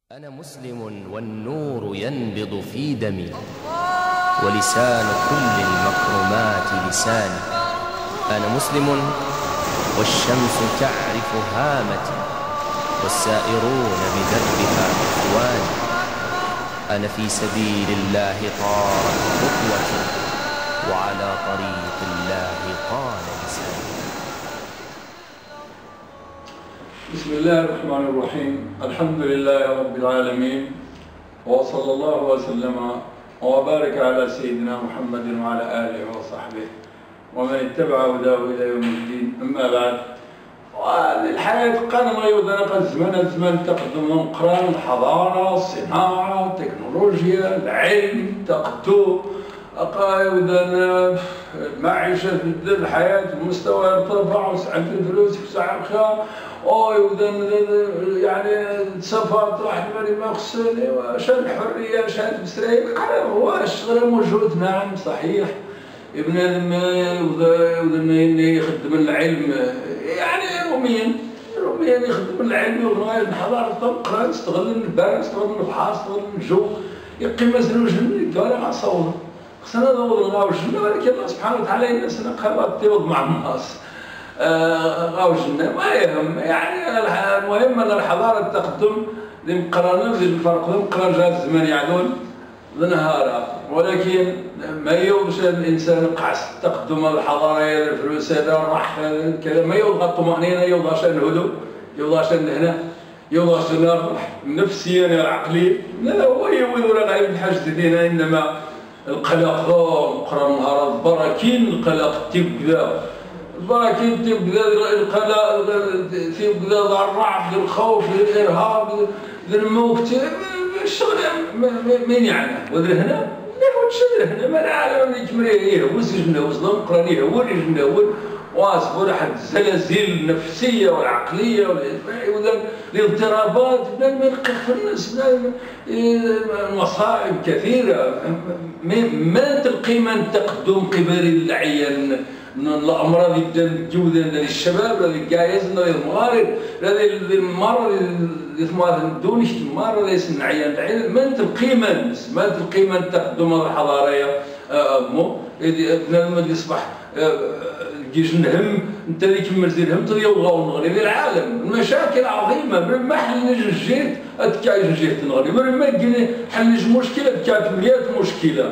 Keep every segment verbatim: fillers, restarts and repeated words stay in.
أنا مسلم والنور ينبض في دمي، ولسان كل المكرمات لساني. أنا مسلم والشمس تعرف هامتي، والسائرون بدربها إخواني. أنا في سبيل الله طارت خطوتي، وعلى طريق الله طال لساني. بسم الله الرحمن الرحيم. الحمد لله رب العالمين، وصلى الله وسلم وبارك على سيدنا محمد وعلى آله وصحبه ومن اتبع هداه إلى يوم الدين. أما بعد، الحياة قدم أيضا قد زمن زمن تقدم قران الحضارة، الصناعة، التكنولوجيا، العلم، التقدم، أيضا المعيشة تبدل، الحياة المستوى يرتفع، وسعة الفلوس وسعة الخيار، وأيضا يعني السفر راح لبني مقصود، وشان الحرية شان إسرائيل هو الشغل موجود. نعم صحيح، ابن ادم يخدم العلم، يعني روميا روميا يخدم العلم وغاية الحضارة تبقى يستغل البرد، يستغل البحر، يستغل الجو، يقيم مثلا الجنة. قال أنا أصور خصنا نوض الغاو الجنة، ولكن الله سبحانه وتعالى الناس قررت تيوض مع الناس غاو الجنة ما يهم. يعني المهم أن الحضارة التقدم لمقرنة بالفرق لمقرن جات الزمان يعدون ظنهارا، ولكن ما يوضش الإنسان قعس التقدم الحضارية الفلوس هذا راح كذا، ما يوض الطمأنينة، يوض عشان الهدوء، يوض عشان هنا، يوض عشان الراحة النفسية العقلية. لا هو يوض ولا غير الحاجة دينا، إنما القلق مقرن نهار البراكين، القلق تبدا البراكين تبدا القلق تبدا الرعب، الخوف، الإرهاب، الموت، الشغل مين يعني وذر هنا؟ لا هو تشد هنا ما العالم اللي كمريه يهوس جنة وصلهم قران يهول جنة هول واصبر واحد الزلازل النفسية والعقلية والاضطرابات، بلا ما يلقى في الناس، بلا المصائب كثيرة. ما تلقي من تقدم قبل العيان الامراض الجوده للشباب، الذي قايز المغارب، الذي المرض اللي دون اجتماع ليس العيان العيان. ما تلقي من ما تلقي من تقدم الحضاريه مو ابن يصبح كيجي نهم انت اللي كمل زي الهم تيوغاو المغرب العالم. المشاكل عظيمه، ما حلناش جيت اتكاي جيت المغرب، ما حلناش مشكله كانت مئة مشكله.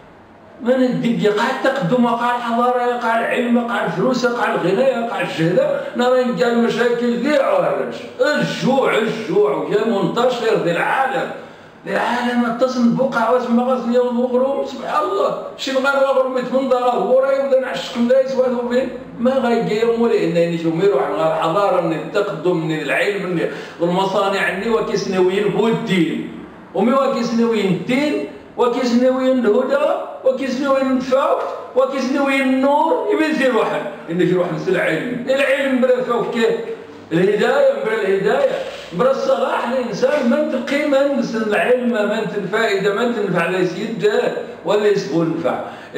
ما ندق يقع التقدم، يقع الحضاره، يقع العلم، يقع الفلوس، يقع الغنى، يقع الجهله، نرى كاع المشاكل ذي عرج الجوع الجوع وكان منتشر في العالم. العالم اتصل بقع واسمع غزل يوم الغروب. سبحان الله، شي الغرب غروب يتمنى هو راه يبدا نعشق لا يسوى بين ما غيقيم ولا انني شوف يروح على الحضاره من التقدم من العلم من المصانع اني وكيسناويين هو الدين، ومي وكيسناويين الدين وكيسناويين الهدى وكيسناويين الفوق وكيسناويين النور. يبي يزيد واحد انك يروح نسال العلم، العلم بلا فوق كيف الهدايه، بلا الهدايه بلا الصلاح الانسان ما تلقي ما نسال العلم ما الفائده ما تنفع لا يسيد ولا يسبو نفع.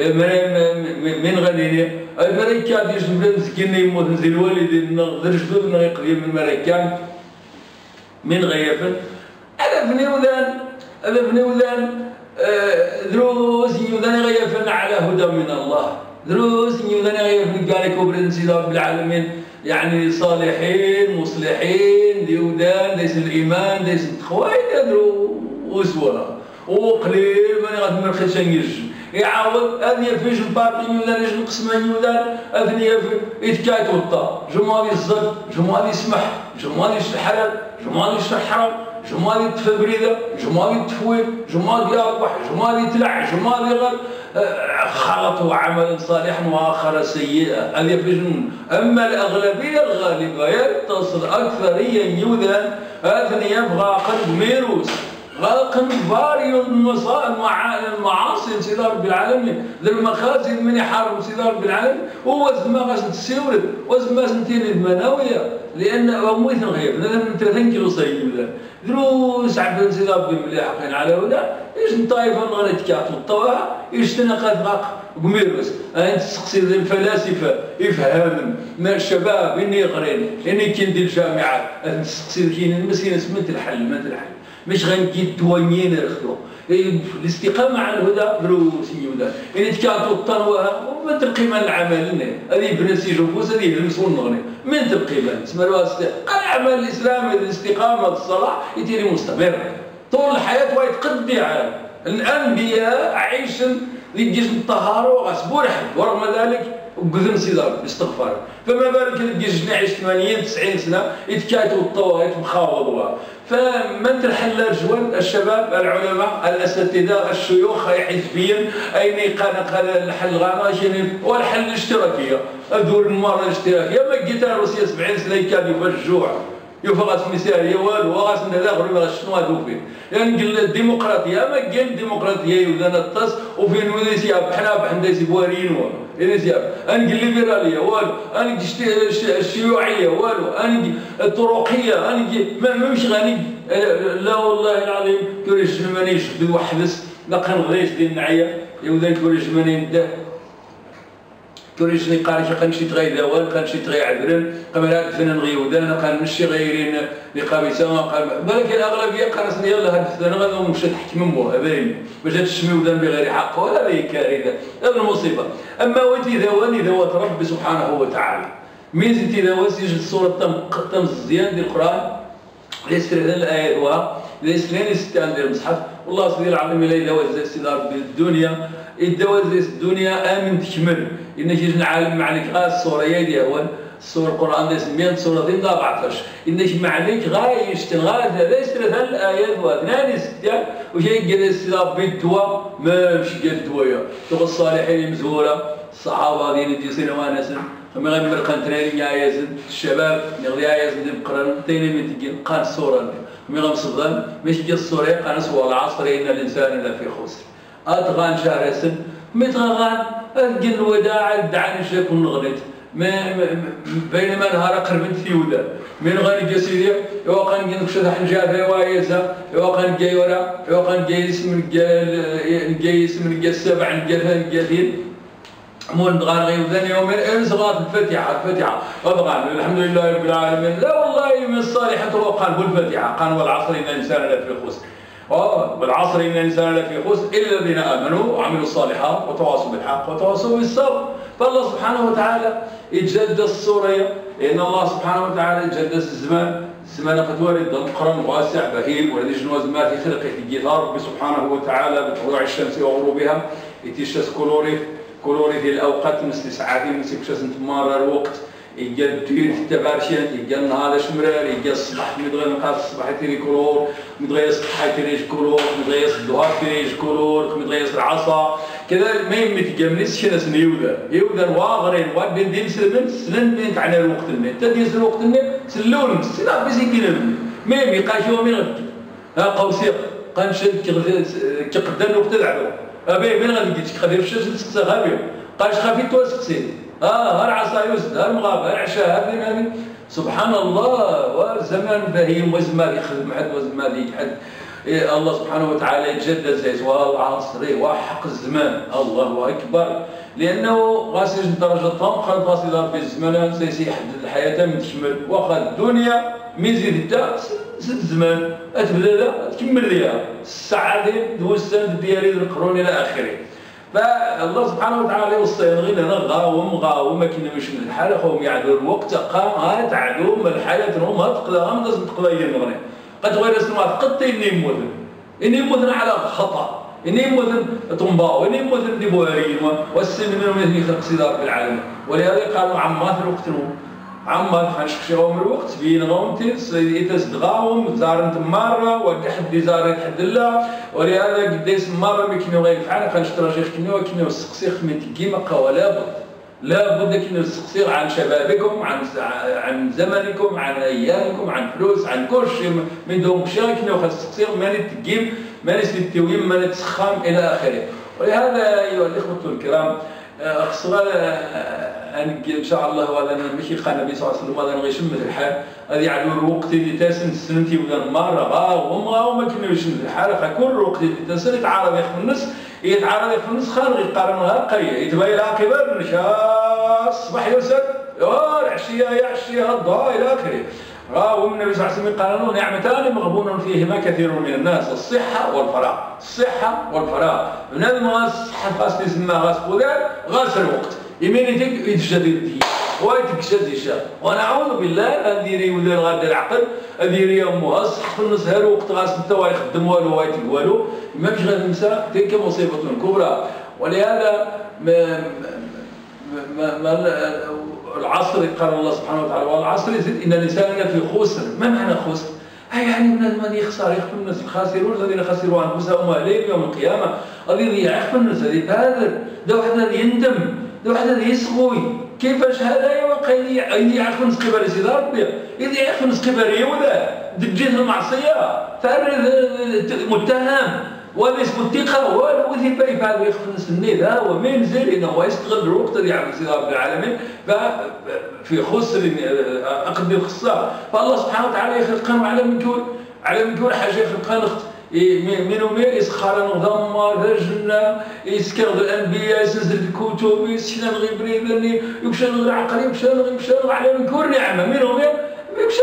من غنيني الملكات يجب مسكين يموت نزيد والدين رجلنا يقضي من الملكات من غيفن. هذا بني وذان هذا بني وذان دروس يوداني غيفن على هدى من الله، دروس يوداني غيفن قالك وبرنسي رب العالمين، يعني صالحين مصلحين ديودان ليس الايمان ليس التقوى دروس ولا وقليل من غادي من الخشن يجي يعاود هذه فيش الباقي يودان يجي القسمان يودان اثنيا في يتكايت وطا جمالي الزد جمالي يسمح جمالي الحلال جمالي الحرام جمالي التفبريده جمالي التفويض جمالي يربح جمالي يتلع جمالي غل خلطوا عملا صالحا واخر سيئا. هذه في جنون. اما الاغلبيه الغالبه يتصل اكثريا يودان اثني يبغى قلب ميروس غلق باري المعاصي سيدي رب العالمين، ذا المخازن من يحارب سيدي رب العالمين، ووزن ما غاش تسيورد وزن ما سنتين المناويه، لان امويت الغيب لازم ثلاثين كيلو صيد دروس عبد سيدي ربي مليحقين على هنا ايش نطايف نغني تكات والطواها ايش تنقذ غاق قميروس. انت تسقسي الفلاسفه يفهم من الشباب اني يقرين اني كندير الجامعات، تسقسي كاين المسكين سمنت الحل ما الحل مش غنجي الدوانيين رخلو الاستقامه على الهدى دروس يودا ان تكاتو الطنوه ومن القيمه العمل هذه بنسي جوفوس هذه يلمسون نغني من القيمه تسمى العمل الاسلامي الاستقامه الصلاح يدير مستمر طول الحياه ويتقدي على الانبياء عايشين يجيش الطهاره وغسبور حد ورغم ذلك وقذن سيدار باستغفار فما بالك يجيش نعيش ثمانين تسعين سنه يتكاتوا الطواغيت مخاوضوها فمن تنحل الجوال الشباب العلماء الاساتذه الشيوخ حزبيا اين قال قال الحل غانا والحل الاشتراكيه الدول المره الاشتراكيه ما قلت روسيا سبعين سنه كان يفجوع يفغس مثاليه والو وغاس نداخل ما شنو هذوك فين يعني قال الديمقراطيه ما قال الديمقراطيه يوزن الطس وفين وديسيا بحنا بحنا سيبوارين والو إليزيا أنا الليبرالية والو أنا الشيوعية والو أنا الطرقية أنا ما مش غني لا والله العظيم كوريش مانيش بوحدس لا كنغريش ديال النعية يوذا كوريش ماني نده كوريش ني قال شي قنشي تغي دوال قنشي تغي عذرن قمرات فنان غيودان قال مشي غيرين لقابيسه قال بالك الاغلبيه قالت يلا هاد الفنان غادي مشى تحت مموها باين باش تشمي ودان بغير حق وهذه كارثه هذه المصيبه اما وانت ذواني ذوات ربي سبحانه وتعالى ميزتي ذوات يجي الصوره تم تم الزيان ديال القران ليس هذا الايه هو ليس لين استعان ديال المصحف والله سبحانه العظيم الا يدوز استدار بالدنيا يدوز الدنيا امن تكمل إن جينا نعلم عليك غاز الصورة يدي أول الصورة القرآن دي سميان صورة دين أربعطاش إن جمع عليك غاية يشتن غاية هذا يستر هذا الآيات واثنان ستة وشيء قال السلام بالدواء ما مش قال الدواء تقول الصالحين مزهورة الصحابة دين دي سنة وانسن فما غير مرقان تراني يا يزن الشباب نغدي يا يزن دي بقران تيني من تجي قان الصورة فما غير مصدان مش قال الصورة قان سوى العصر إن الإنسان لا في خسر أتغان شهر سن متغان أجل الوداع دعاني شيء كون غنيت بينما نهار قربت في ودا من غني جسيدي يوقن جن كشد حنجاب وايزا يوقن جاي ورا يوقن جايس من جال جايس من جال سبع جال جالين مون غان غيودان يومين امس غات الفاتحه الفاتحه وبغان الحمد لله رب العالمين لا والله من الصالحات وقال بالفاتحه قال والعصر ان الانسان لفي خسر اه والعصر ان الانسان لفي خسر الا الذين امنوا وعملوا الصالحات وتواصوا بالحق وتواصوا بالصبر فالله سبحانه وتعالى يتجدد الصورة لان الله سبحانه وتعالى يتجدد الزمان الزمان قد ورد القرن واسع بهيم والذي جنوز ما في خلقه في ربي سبحانه وتعالى بطلوع الشمس وغروبها يتيشاس كولوري كولوري في الاوقات مثل ساعات مثل كشاس تمارر الوقت يجي الدين في التبارشين يجي النهار شمرار يجي الصباح مدغير نقاط الصباح تيري كولور مدغير الصباح تيري كولور مدغير الظهر تيري كولور مدغير العصا كذا ما يمت جمنيس شنو سن يودا يودا واغرين وادين دين سلمن سلن دين تاعنا الوقت اللي تدي الوقت اللي سلون سلا بس يكين ما يبقى شو من غد ها قوسيق قنشد كقدام الوقت العبو ابي من غادي يجيك خفيف الشمس تسقسي غابي قاش خفيف توسقسي اه ها العصا يوسد ها المغاب ها العشاء هذه سبحان الله والزمان بهيم وزمان يخدم حد وزمان يحد إيه الله سبحانه وتعالى يتجدد زي والعصر وحق الزمان الله اكبر لانه غاسي درجه طم خد غاسي دار في الزمان سيسي يحدد الحياه من تكمل واخا الدنيا ميزيد تا ست الزمان تبدا تكمل ليها الساعه دوز السند ديالي القرون الى اخره فالله سبحانه وتعالى يوصينا غير انا غاوم غاوم ما كنا مش من الحال خوهم يعدوا الوقت قام تعدوا من الحياه هم تقضى هم لازم تقضى المغرب قد غير سنوات قد إني مذن إني مذن على خطأ إني مذن طنباء إني مذن دبوارين والسن منهم يثني خلق صدار في العالم ولهذا قالوا عمات الوقت نوم عمات خنشخشيهم الوقت بين غومتين سيديتس دغاهم زارن تمارة ودي حد زار يتحد الله ولهذا قديس مرة مكنيو غير فعلا خنشترى شيخ كنيو كنيو السقسيخ من تقيمة ولا بد لا بد كنا نستقصير عن شبابكم عن عن زمنكم عن ايامكم عن فلوس عن كل شيء من دون شيء كنا خاص نستقصير ما نتقيم ما نستويم ما نتسخم الى اخره ولهذا ايها الاخوه الكرام خصنا ان شاء الله ولا ماشي قال النبي صلى الله عليه وسلم هذا غيشم الحال هذه على الوقت اللي تاسن سنتي ولا مره غاو وما كنا يشم الحال كل وقت اللي تاسن يتعارض ياخذ النص يتعارض ياخذ النص خارج يقارنها قريه يتبين عقبه النشاط الصباح يوسف العشيه يا عشيه الضحى الى اخره راه النبي صلى الله عليه وسلم قال له نعمتان مغبون فيهما كثير من الناس الصحة والفراغ، الصحة والفراغ. بنادم غاس الصحة خاص يسمى غاس قدر غاس الوقت يمينيتك يتجدد الدين ويتكشد يشاء. ونعوذ بالله نديري ودير غادي العقل نديري امها الصح في النص هذا الوقت غاس حتى هو يخدم والو وايتي والو ما مش غادي ننسى تلك مصيبة كبرى. ولهذا ما ما ما العصر قال الله سبحانه وتعالى والعصر يزيد ان الانسان في خسر. ما معنى خسر؟ اي يعني من يخسر يخسر الناس الخاسرون الذين خسروا انفسهم واهليهم يوم القيامه غادي يضيع في الناس هذه هذا دا واحد اللي يندم دا واحد اللي يسغوي كيفاش هذا يوقع يضيع في نص كبار سيدي ربي يضيع في نص كبار يولا دجيت المعصيه فرد متهم وليس متقى والذي باي بعد يخفنس النيل ها هو ما ينزل انه هو يستغل الوقت اللي يعمل سيدي رب العالمين في خسر اقد الخساره. فالله سبحانه وتعالى يخلقنا على من كون على من كون حاجه يخلقنا اخت من ومن يسخر نظام ذا الجنه يسكر الانبياء يسنزل الكتب يسنى الغبري ذني يمشي العقل يمشي يمشي على من كون نعمه من ومن يمشي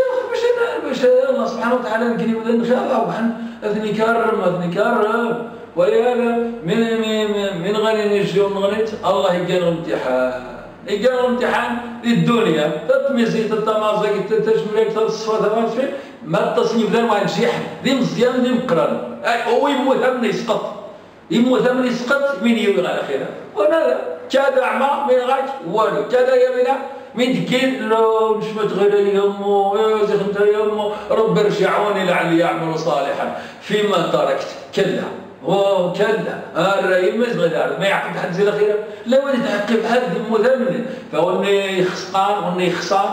باش الله سبحانه وتعالى يمكن يقول ان شاء الله وحن اذني كرم اذني كرم. ولهذا من من من غني نجي ومن غنيت الله يقال امتحان يقال امتحان للدنيا تتميزي تتمازق تتجملك تتصفى فيه ما التصنيف ذا ما نجيح ذي مزيان ذي مقرن هو يموت من يسقط يموت من يسقط من يوي على خيره. وهذا كاد اعمى من غاك والو كاد يمنا من تكين لو نشمت غير يمو يا زيخ انت يمو رب ارجعوني لعلي اعمل صالحا فيما تركت. كلا اوه كلا الراي ما يزغل ما يعقب حد زي الاخيره لا ولا تعقب حد مذمن فوني خسقان وني خسان.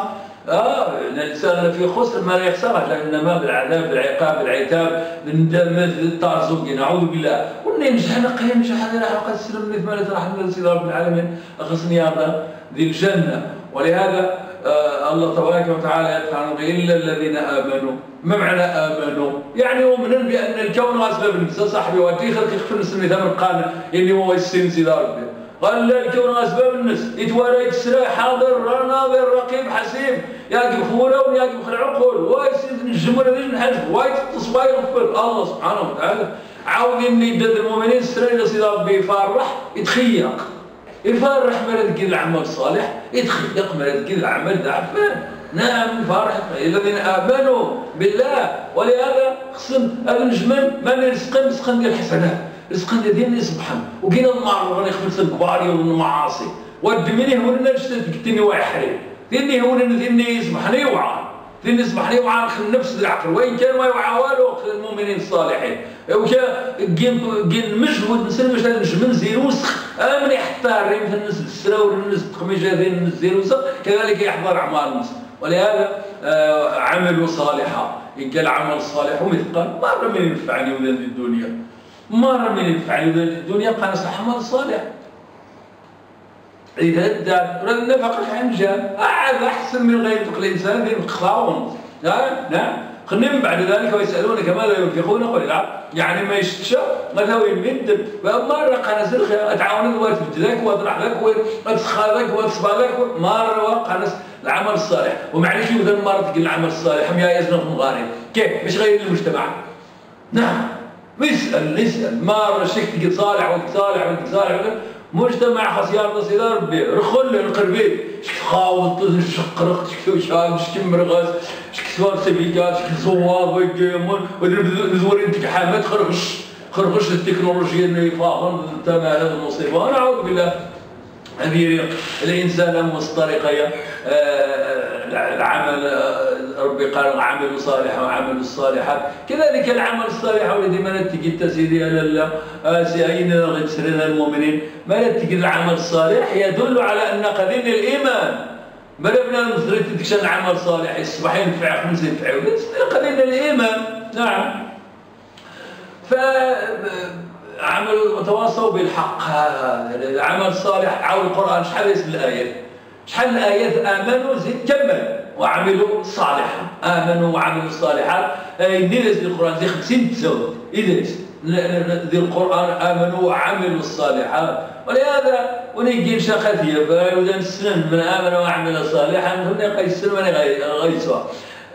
اه الانسان في خسر ما لا يخسره لانما بالعذاب بالعقاب بالعتاب بالندم بالتعزق نعوذ بالله. وني نجح نقي نجح هذا راح السلم مثل ما راح سيدي رب العالمين اخصني هذا ذي الجنه. ولهذا آه الله تبارك وتعالى يقول الا الذين امنوا. ما معنى امنوا؟ يعني يؤمنون بان الكون اسباب النفس صاحبي واتي خلق يخفل السن ثمن قال اللي هو يسين سيدي ربي قال لا الكون اسباب النفس يتوالى يتسرى حاضر ناظر رقيب حسيب ياقف فوره وياقف العقول ويسيد الجمهور هذه نحذف وايد تصباي يغفر الله سبحانه وتعالى عاود اني يدد المؤمنين السرى الى سيدي ربي يفرح يتخيق يفرح مال تقيل العمل الصالح يتخيق مال تقيل العمل ضعفان. نعم فرح الذين امنوا بالله. ولهذا خصم هذا الجمل ما نرزقهم رزقا ديال الحسنات رزقا ديال يسبحهم وكاين المعروف يخفل الكبار والمعاصي والدمني هو لنا تكتني ويحرم ذني هو ذني يسبحني وعان ذني يسبحني وعان النفس العقل وين كان ما يوعى والو المؤمنين الصالحين وكان كاين مجهود نسلم باش نجمن زيروسخ امن يحتار يمكن الناس السرا والناس التقميجه ديال الناس زيروسخ كذلك يحضر اعمال الناس. ولهذا آه عملوا صالحا قال العمل الصالح ومثقال مره من ينفعني ولاد الدنيا مره من ينفعني ولاد الدنيا بقى نصح عمل صالح اذا الدار ولا النفقه عن جاب هذا احسن من غير ينفق الانسان في الخاون. نعم نعم خليهم بعد ذلك ويسالونك ماذا ينفقون قل لا يعني ما يشتشى ماذا يمد مره قناس الخير اتعاون وتبدلك واطرح لك وتسخالك وتصبالك مره وقناس العمل الصالح. ومعليش مثلا مره تقول العمل الصالح يا يزنق مغارب كيف مش غير المجتمع. نعم يسال يسال مره شيك تقول صالح وقت صالح وقت صالح مجتمع خاص يرضى سيدي ربي رخل القربي شك خاوط شقرق شك شاب شك مرغز شك سوار سبيكات شك صواب ويجيمون ودور انت حامد خرخش خرخش التكنولوجيا اللي فاهم تمام هذه المصيبه. انا اعوذ بالله هذه الانسان مسترقه العمل ربي قال عمل صالحا وعمل الصالحات كذلك العمل الصالح والذي ما نتجد تسيدي على الله سيئين غير المؤمنين ما نتجد العمل الصالح يدل على ان قدين الايمان ما بنا نظري تدكش العمل الصالح يصبح ينفع خمس ينفع قدين الايمان. نعم ف عملوا تواصوا بالحق هذا العمل الصالح عاود القران شحال يسال الايات شحال الايات امنوا زيد كمل وعملوا صالحا امنوا وعملوا الصالحات يدير زي القران زي خمسين تزود يدير ذي القران امنوا وعملوا الصالحات. ولهذا ونيجي شخذيه وذا السنن من امن وعمل صالحا هنا قيسن من غيسوا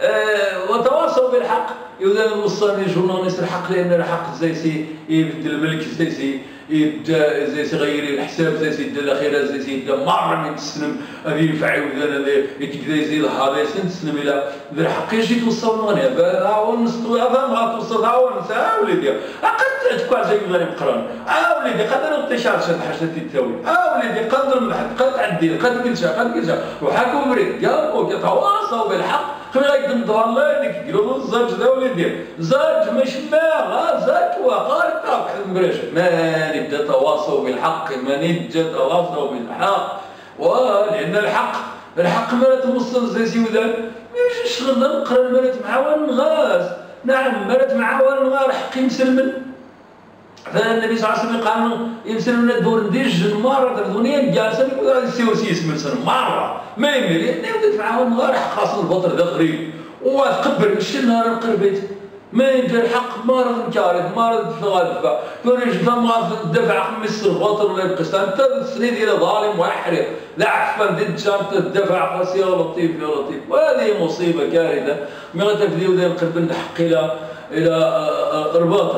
آه وتواصوا بالحق. إذا وصلني جورناليست الحق، لأن الحق زي سي يبدل الملك، زي سي يبدا زي سي غير الحساب، زي سي يبدا الاخيره، زي سي يبدا مره من تسلم هذه ينفع وذا يتكدا يزيد هذا سنسلم الى ذا الحق يجي توصل لغنيا هاون نسطو هذا ما توصل هاون نسا وليدي قد تكون زي غير مقرن اه وليدي قدر انتشار شاد حاجه تتساوي اه وليدي قدر الواحد قد عدي قد كل شيء قد كل شيء وحكوا بريك قالوا كيتواصوا بالحق خلي غير ندور الله ديك يقولوا الزاج ذا وليدي زاج مش ما زاج وقال تاع المبرش ما نبدا تواصوا بالحق، ما نبدا تواصوا بالحق، ولان الحق الحق ما توصل زي سيودان ماشي شغل نقرا مرات معاون غاز. نعم مرات معاون غا الحق يمسلمن، فالنبي صلى الله عليه وسلم قال يمسلمن الدور نديج المره الدنيا جالسه يقول السيوسي يسمن مره ما يمي لان ولات معاون غا الحق خاص البطر ذا غريب وتقبل ماشي نهار نقربيت ما يدير الحق مرض مكارث مرض في غالفه كون جدا الدفع خمس البطل ولا يبقى انت السنين الى ظالم وحرق لا عفان ديد شامت الدفع قاسي يا لطيف يا لطيف، وهذه مصيبه كارثه ما غتبديو ديال القلب الحق الى الى الباطل.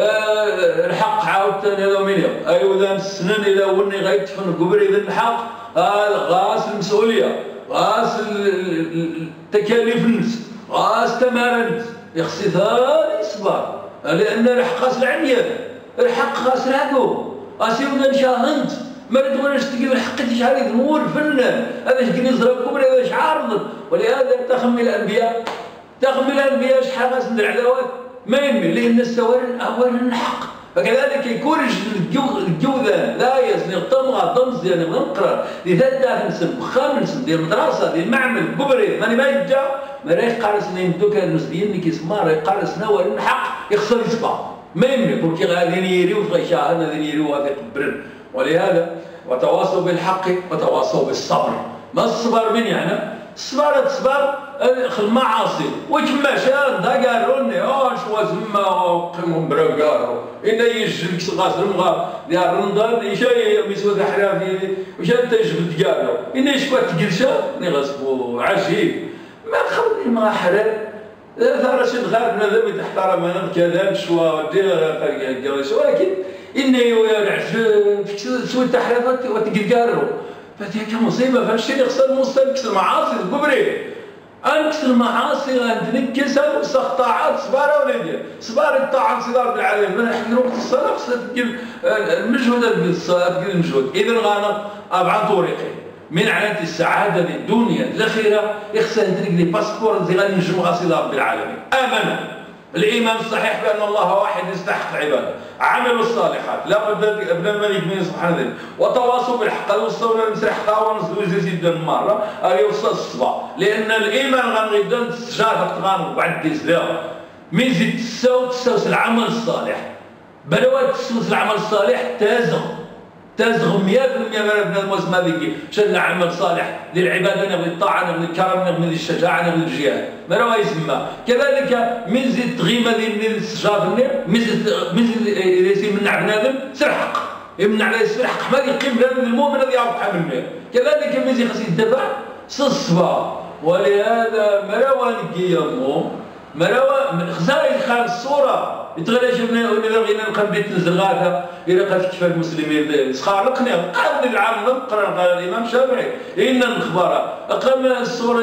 الحق عاوتاني هذا مليون ايوا ذا السنين الى وني غيتفن قبل اذا الحق غاس المسؤوليه غاس التكاليف النفس غاس تمارنت يخصي ثاني صبر، لان الحق غاس العميان الحق غاس العدو اسيونا نشاهنت ما تقولش تجيب الحق تشعل يدور فنان هذا شكون يضربكم ولا هذا عارض. ولهذا تخمي الانبياء تخمي الانبياء شحال غاس ندير العداوات ما يمي لان السوارن اولا الحق. فكذلك يكون الجوذان لا يزني الطمغه طمز يعني نقرا لذا نسب خامس ديال المدرسه ديال المعمل كبري ماني ما يجا ما راهي قارس نيمتو كان مسديين اللي كيسمع راهي قارس نوى الحق يخسر يسبق ما يمي بوركي غادي يريو في غيشاهن غادي يريو هذا يقبرن. ولهذا وتواصوا بالحق وتواصوا بالصبر. ما الصبر من يعني؟ الصبر الصبر المعاصي وكما شان دا قالوني اه شوا زما قيمهم براكارو إلا يجلك سغاس المغا ديال رمضان يشاي مسود حرافي وش انت جبد قالو إلا يشكوا تقلشا نغصبوا عجيب ما خلني ما حرام ثار رشيد غارب هذا تحترم انا كذا شوا دير ولكن إنه يرعش سوى تحرافات وتقل قالو فهذيك مصيبه فهادشي اللي خصنا نوصل نكسر المعاصي الكبري انكسر المعاصي غنتنكسها وسخ طاعات صباره وليدي صبار الطاعه في دار العالم نحن وقت الصلاه خصنا تدير المجهود ديال الصلاه دير المجهود. اذا غانا اربع طريقين من علامه السعاده للدنيا الاخره خصنا ندير لي باسبور اللي غنجمو غاسي رب العالمين. امنوا الايمان الصحيح بان الله واحد يستحق العباده، عملوا الصالحات لا بد ابن الملك من سبحانه وتعالى وتواصوا بالحق وصلوا للمسرح خاون نزلوا زيد المره هذه وصل الصبا لان الايمان غنغدا تستجاب تغان بعد الاسلام من زيد تساو تساوس العمل الصالح بلوات تساوس العمل الصالح تازغ تازغ مية بالمية من الموسم هذيك شان عمل صالح للعباده نبغي الطاعه نبغي الكرم نبغي الشجاعه نبغي الجهاد ما راه يسمى. كذلك من زيد تغيمه ديال الاستجاب من زيد من زيد يمنع بنادم سرحق يمنع على يسرحق ما يقيم بنادم المؤمن الذي يعرف حامل منه. كذلك من زيد خاص يدفع صصبه. ولهذا ما راه نقيمو ما راه خزاين خان الصوره يتغلى شفنا ولا غينا نقرب بيت الزغاثه الى قد كفى المسلمين سخارقنا قال العالم نقرا قال الامام الشافعي ان الاخبار اقام الصوره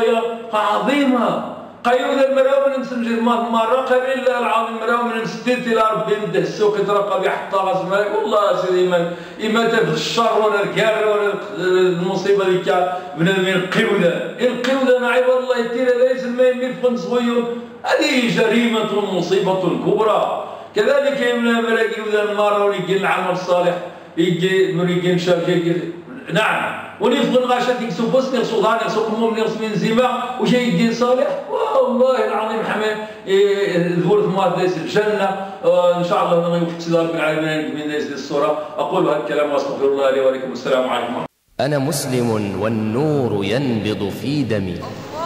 عظيمه قيود المراو من نسجل مره قبيل العظيم مراو من سديت الى ربي نده السوق يترقى بحط راس مالك والله سيدي ايمان اما تفد الشر ولا الكار ولا المصيبه اللي كان من القيوده القيوده عباد الله يدير ليس ما يميل صغير هذه جريمه مصيبه كبرى. كذلك يمنا ملاقي وذا المره ويجي العمل الصالح يجي مريجين شاف نعم ونفضل غاشات يكسو بس نغسو غار نغسو قموم نغسو من زيما وشي يدين صالح والله العظيم حماه ذور ثمار دايس الجنه ان شاء الله نغيو في اتصال بالعالمين من دايس الصوره. اقول هذا الكلام واستغفر الله لي ولكم. السلام عليكم. انا مسلم والنور ينبض في دمي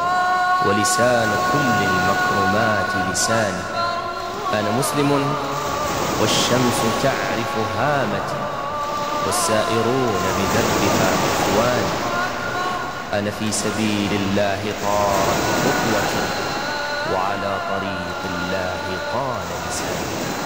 ولسان كل المكرمات لساني. انا مسلم والشمس تعرف هامتي والسائرون بدربها إخواني. أنا في سبيل الله طارت خطوة وعلى طريق الله قال لساني.